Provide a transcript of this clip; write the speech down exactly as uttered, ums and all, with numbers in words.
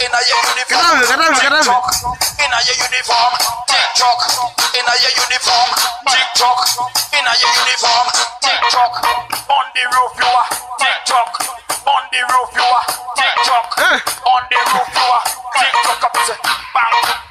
inna your uniform. TikTok, inna your uniform. TikTok, inna your uniform. TikTok, inna your uniform. TikTok, on the roof you are. TikTok, on the roof you are. TikTok, on the roof you are. TikTok up, bang.